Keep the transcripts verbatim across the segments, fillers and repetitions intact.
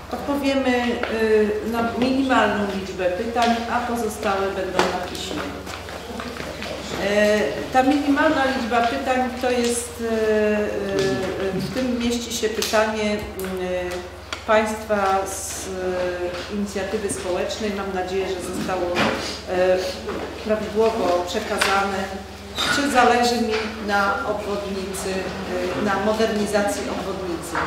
odpowiemy na minimalną liczbę pytań, a pozostałe będą na piśmie. Ta minimalna liczba pytań to jest, w tym mieści się pytanie Państwa z inicjatywy społecznej. Mam nadzieję, że zostało prawidłowo przekazane. Czy zależy mi na obwodnicy, na modernizacji obwodnicy?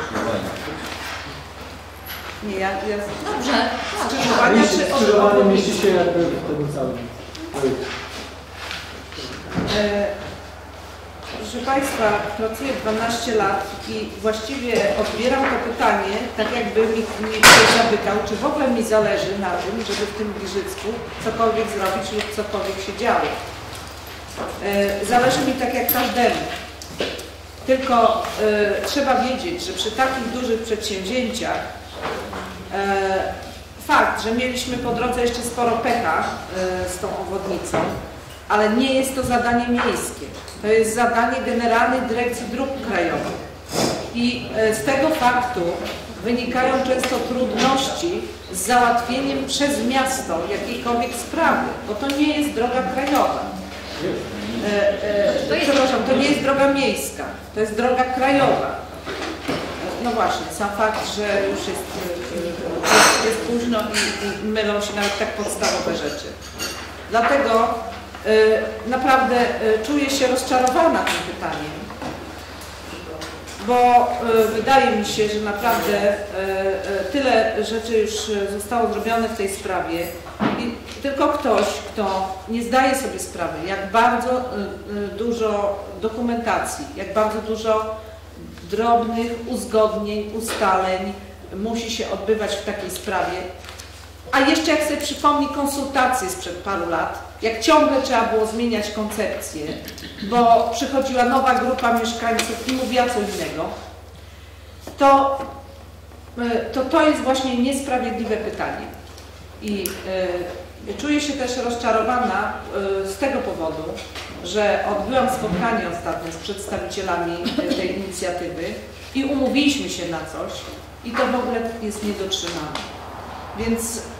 Nie, ja... ja Dobrze. Skrzyżowania czy Skrzyżowanie mieści się jakby w tym całym. E, proszę Państwa, pracuję dwanaście lat i właściwie odbieram to pytanie, tak jakby mi, mi ktoś zapytał, czy w ogóle mi zależy na tym, żeby w tym Giżycku cokolwiek zrobić lub cokolwiek się działo. E, zależy mi tak jak każdemu. Tylko e, trzeba wiedzieć, że przy takich dużych przedsięwzięciach e, fakt, że mieliśmy po drodze jeszcze sporo pecha e, z tą obwodnicą, ale nie jest to zadanie miejskie. To jest zadanie Generalnej Dyrekcji Dróg Krajowych. I e, z tego faktu wynikają często trudności z załatwieniem przez miasto jakiejkolwiek sprawy, bo to nie jest droga krajowa. E, e, przepraszam, to nie jest droga miejska, to jest droga krajowa. E, no właśnie, sam fakt, że już jest, jest, jest późno i, i mylą się nawet tak podstawowe rzeczy. Dlatego e, naprawdę e, czuję się rozczarowana tym pytaniem, bo e, wydaje mi się, że naprawdę e, e, tyle rzeczy już zostało zrobione w tej sprawie. I tylko ktoś, kto nie zdaje sobie sprawy, jak bardzo y, y, dużo dokumentacji, jak bardzo dużo drobnych uzgodnień, ustaleń musi się odbywać w takiej sprawie, a jeszcze jak sobie przypomni konsultacje sprzed paru lat, jak ciągle trzeba było zmieniać koncepcję, bo przychodziła nowa grupa mieszkańców i mówiła co innego, to y, to, to jest właśnie niesprawiedliwe pytanie. I y, czuję się też rozczarowana y, z tego powodu, że odbyłam spotkanie ostatnio z przedstawicielami y, tej inicjatywy i umówiliśmy się na coś i to w ogóle jest niedotrzymane. Więc y,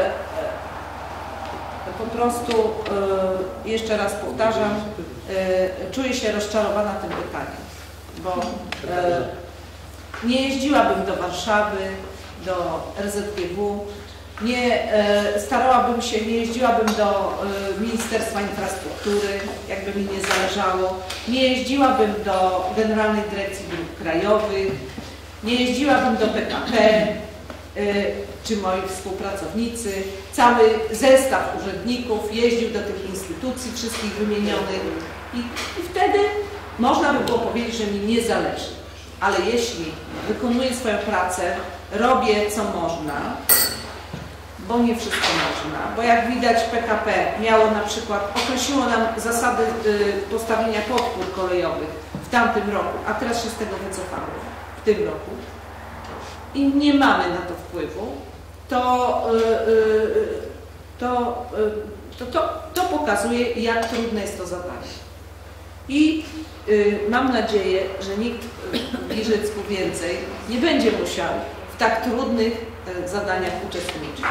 y, po prostu y, jeszcze raz powtarzam, y, czuję się rozczarowana tym pytaniem, bo y, nie jeździłabym do Warszawy, do R Z G W, nie e, starałabym się, nie jeździłabym do e, Ministerstwa Infrastruktury, jakby mi nie zależało, nie jeździłabym do Generalnej Dyrekcji Dróg Krajowych, nie jeździłabym do P K P, e, czy moi współpracownicy, cały zestaw urzędników jeździł do tych instytucji wszystkich wymienionych i, i wtedy można by było powiedzieć, że mi nie zależy. Ale jeśli wykonuję swoją pracę, robię co można, bo nie wszystko można, bo jak widać P K P miało na przykład, określiło nam zasady y, postawienia podpór kolejowych w tamtym roku, a teraz się z tego wycofało, w tym roku i nie mamy na to wpływu, to, y, y, to, y, to, to, to pokazuje, jak trudne jest to zadanie. I y, mam nadzieję, że nikt w Giżycku więcej nie będzie musiał w tak trudnych y, zadaniach uczestniczyć.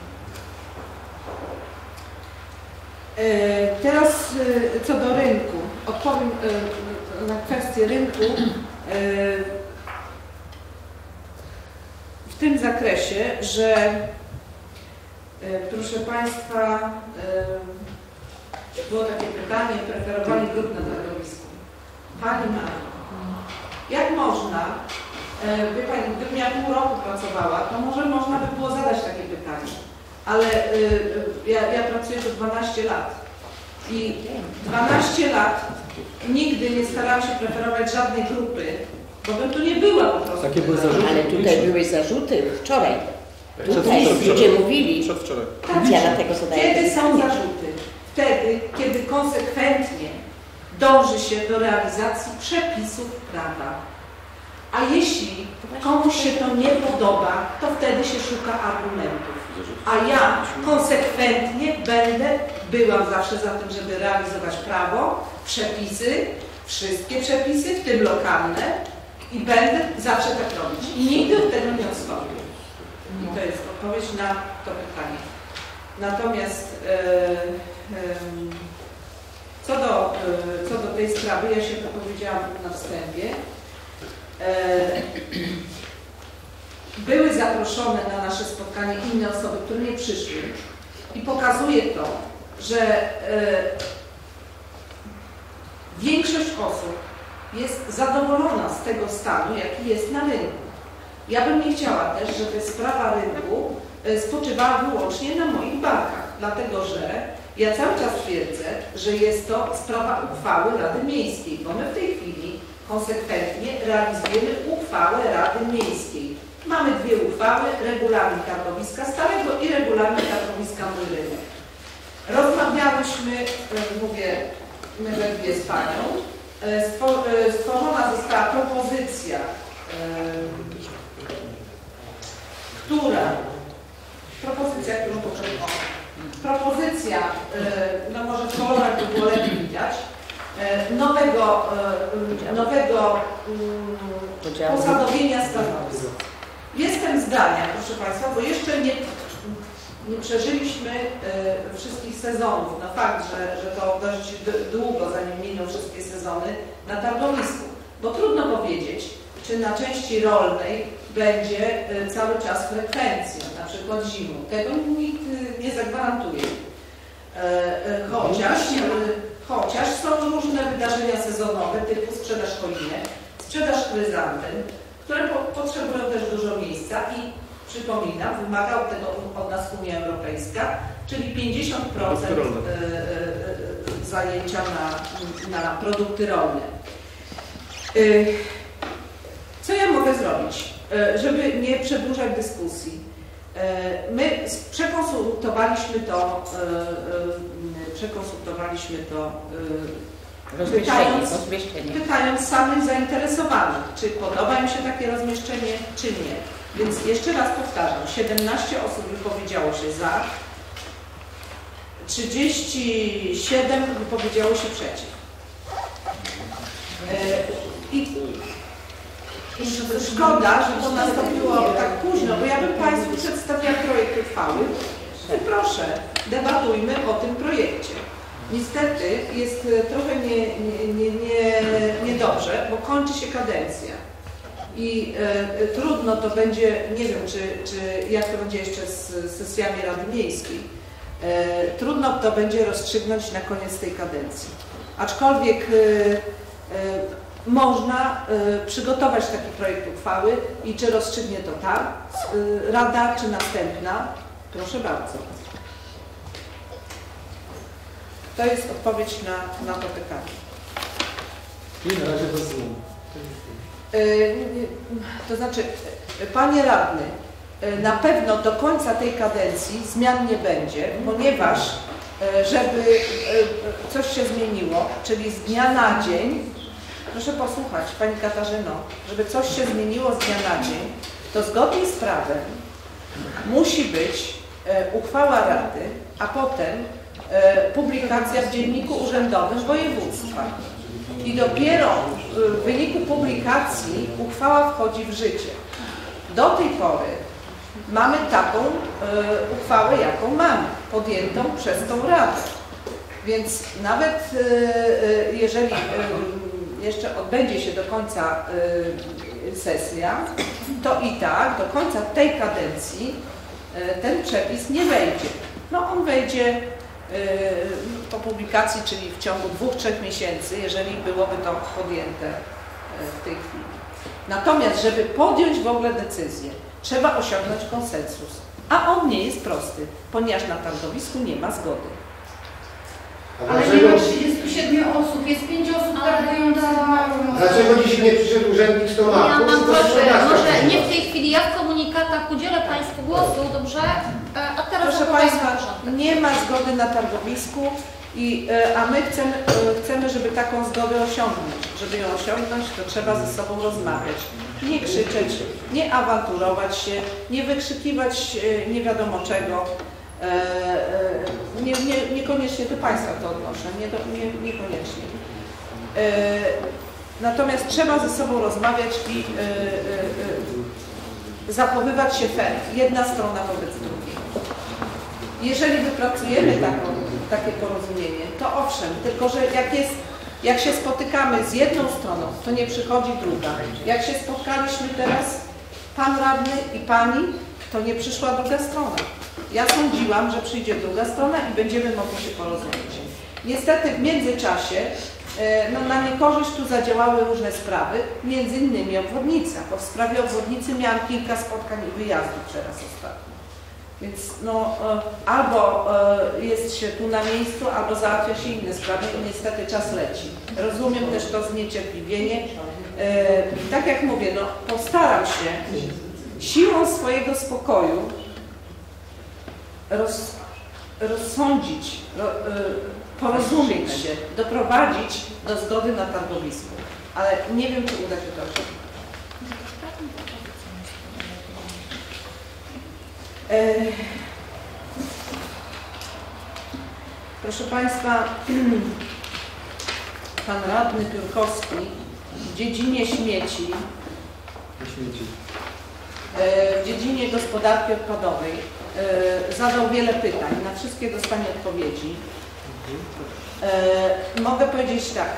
Teraz co do rynku, odpowiem na kwestię rynku w tym zakresie, że proszę Państwa, było takie pytanie, preferowanie grup na targowisku. Pani Mario, jak można, wie Pani, gdybym ja pół roku pracowała, to może można by było zadać takie pytanie. Ale y, ja, ja pracuję tu dwanaście lat i dwanaście lat nigdy nie starałam się preferować żadnej grupy, bo bym tu nie była po prostu. Takie były zarzuty. Ale tutaj były zarzuty wczoraj. Tutaj Przed, ludzie mówili. Przedwczoraj. Tak, ja dlatego zadaję kiedy są pytanie. zarzuty? Wtedy, kiedy konsekwentnie dąży się do realizacji przepisów prawa. A jeśli komuś się to nie podoba, to wtedy się szuka argumentów. A ja konsekwentnie będę była zawsze za tym, żeby realizować prawo, przepisy, wszystkie przepisy, w tym lokalne i będę zawsze tak robić. I nigdy od tego nie odstąpię. I to jest odpowiedź na to pytanie. Natomiast e, e, co, do, e, co do tej sprawy, ja się wypowiedziałam na wstępie. E, były zaproszone na nasze spotkanie inne osoby, które nie przyszły i pokazuje to, że e, większość osób jest zadowolona z tego stanu, jaki jest na rynku. Ja bym nie chciała też, żeby sprawa rynku spoczywała wyłącznie na moich barkach, dlatego że ja cały czas twierdzę, że jest to sprawa uchwały Rady Miejskiej, bo my w tej chwili konsekwentnie realizujemy uchwałę Rady Miejskiej. Mamy dwie uchwały, regulamin targowiska starego i regulamin targowiska Mój Rynek. Rozmawiałyśmy, mówię, my we dwie z Panią, stworzona została propozycja, która, propozycja, którą potrzebujemy, propozycja, no może w kolorach by było lepiej widać, nowego, nowego posadowienia stanowisk. Jestem zdania, proszę Państwa, bo jeszcze nie, nie przeżyliśmy wszystkich sezonów, na fakt, że, że to dość długo, zanim miną wszystkie sezony na targowisku, bo trudno powiedzieć, czy na części rolnej będzie cały czas frekwencja, na przykład zimą. Tego nikt nie zagwarantuje. Chociaż, chociaż są różne wydarzenia sezonowe typu sprzedaż choinek, sprzedaż chryzantem, które po, potrzebują też dużo miejsca i przypominam, wymaga tego od nas Unia Europejska, czyli pięćdziesiąt procent zajęcia na, na produkty rolne. Co ja mogę zrobić, żeby nie przedłużać dyskusji? My przekonsultowaliśmy to, przekonsultowaliśmy to pytając, pytając samych zainteresowanych, czy podoba im się takie rozmieszczenie, czy nie. Więc jeszcze raz powtarzam, siedemnaście osób wypowiedziało się za, trzydzieści siedem wypowiedziało się przeciw. I szkoda, że to nastąpiło tak późno, bo ja bym Państwu przedstawiała projekt uchwały i proszę, debatujmy o tym projekcie. Niestety jest trochę nie, nie, nie, nie, niedobrze, bo kończy się kadencja i e, trudno to będzie, nie wiem, czy, czy jak to będzie jeszcze z sesjami Rady Miejskiej, e, trudno to będzie rozstrzygnąć na koniec tej kadencji. Aczkolwiek e, e, można y, przygotować taki projekt uchwały i czy rozstrzygnie to ta y, Rada, czy następna. Proszę bardzo. To jest odpowiedź na, na to pytanie. I na razie rozumiem. Y, to znaczy, Panie Radny, y, na pewno do końca tej kadencji zmian nie będzie, ponieważ y, żeby y, coś się zmieniło, czyli z dnia na dzień, proszę posłuchać, Pani Katarzyno, żeby coś się zmieniło z dnia na dzień, to zgodnie z prawem musi być e, uchwała Rady, a potem e, publikacja w Dzienniku Urzędowym Województwa. I dopiero w wyniku publikacji uchwała wchodzi w życie. Do tej pory mamy taką e, uchwałę, jaką mamy, podjętą przez tą Radę. Więc nawet e, jeżeli e, jeszcze odbędzie się do końca y, sesja, to i tak do końca tej kadencji y, ten przepis nie wejdzie. No on wejdzie y, po publikacji, czyli w ciągu dwóch, trzech miesięcy, jeżeli byłoby to podjęte y, w tej chwili. Natomiast, żeby podjąć w ogóle decyzję, trzeba osiągnąć konsensus. A on nie jest prosty, ponieważ na targowisku nie ma zgody. Ale nie ma trzydziestu siedmiu osób, jest pięć osób targujących. Dlaczego dzisiaj nie przyszedł urzędnik z tą Ja mam proszę, może nie w tej chwili, ja w komunikatach udzielę Państwu głosu, dobrze? A teraz proszę Państwa, nie ma zgody na targowisku, i, a my chcemy, chcemy, żeby taką zgodę osiągnąć. Żeby ją osiągnąć, to trzeba ze sobą rozmawiać. Nie krzyczeć, nie awanturować się, nie wykrzykiwać nie wiadomo czego. Nie, nie, niekoniecznie do Państwa to odnoszę, nie do, nie, niekoniecznie. Natomiast trzeba ze sobą rozmawiać i zachowywać się fair, jedna strona wobec drugiej. Jeżeli wypracujemy taką, takie porozumienie, to owszem, tylko że jak jest, jak się spotykamy z jedną stroną, to nie przychodzi druga. Jak się spotkaliśmy teraz, pan radny i pani, to nie przyszła druga strona. Ja sądziłam, że przyjdzie druga strona i będziemy mogli się porozumieć. Niestety w międzyczasie no, na niekorzyść tu zadziałały różne sprawy, między innymi obwodnica, bo w sprawie obwodnicy miałam kilka spotkań i wyjazdów teraz ostatnio. Więc no, albo jest się tu na miejscu, albo załatwia się inne sprawy i niestety czas leci. Rozumiem też to zniecierpliwienie. Tak jak mówię, no, postaram się siłą swojego spokoju roz, rozsądzić, ro, porozumieć się, doprowadzić do zgody na targowisku. Ale nie wiem, czy uda się to osiągnąć. E, proszę Państwa, pan radny Piórkowski w dziedzinie śmieci, Śmieci. e, w dziedzinie gospodarki odpadowej e, zadał wiele pytań, na wszystkie dostanie odpowiedzi. E, mogę powiedzieć tak.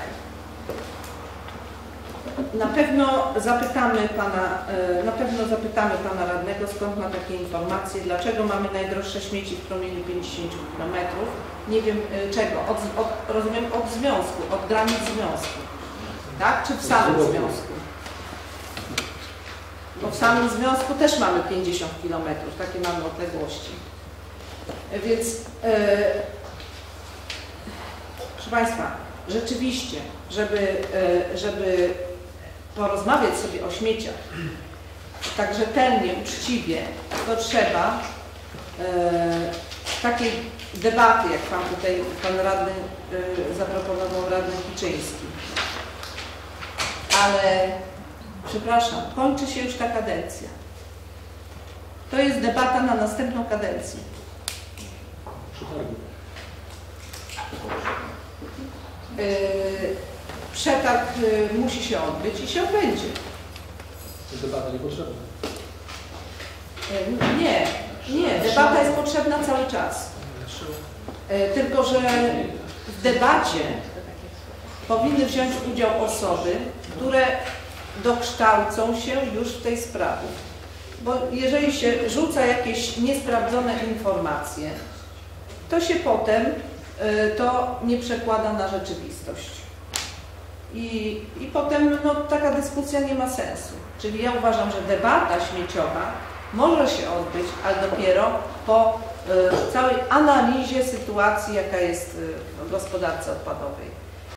Na pewno zapytamy pana, na pewno zapytamy pana radnego, skąd ma takie informacje, dlaczego mamy najdroższe śmieci w promieniu pięćdziesięciu kilometrów. Nie wiem czego, od, od, rozumiem od związku, od granic związku, tak? Czy w samym związku? Bo w samym związku też mamy pięćdziesiąt kilometrów, takie mamy odległości. Więc e, proszę Państwa, rzeczywiście, żeby, e, żeby porozmawiać sobie o śmieciach tak rzetelnie, uczciwie, to trzeba e, takiej debaty, jak pan tutaj, pan radny e, zaproponował, radny Kiczyński. Ale, przepraszam, kończy się już ta kadencja. To jest debata na następną kadencję. E, Przetarg y, musi się odbyć i się odbędzie. Debata niepotrzebna. Y, nie, nie, debata jest potrzebna cały czas. Y, tylko, że w debacie powinny wziąć udział osoby, które dokształcą się już w tej sprawie. Bo jeżeli się rzuca jakieś niesprawdzone informacje, to się potem y, to nie przekłada na rzeczywistość. I, I potem no, taka dyskusja nie ma sensu. Czyli ja uważam, że debata śmieciowa może się odbyć, ale dopiero po y, całej analizie sytuacji, jaka jest y, w gospodarce odpadowej.